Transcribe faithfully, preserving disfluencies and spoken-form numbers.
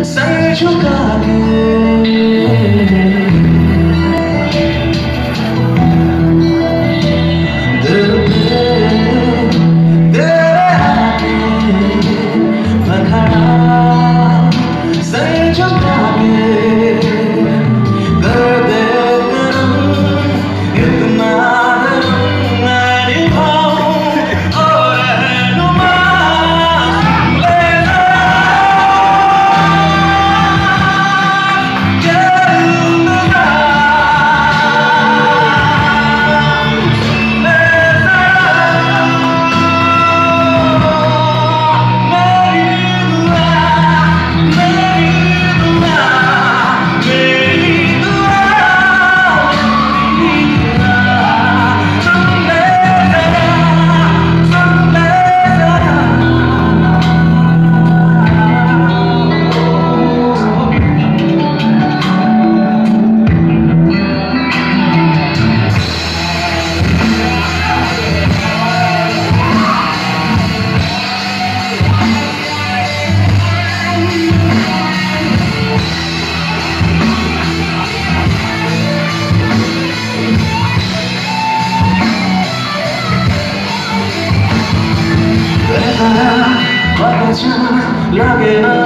sir झुका के दिल पे तेरे आके मैं खड़ा सर झुका के कर दे करम इतना धर्म मैं निभाऊं और रहनुमा ले लगे ना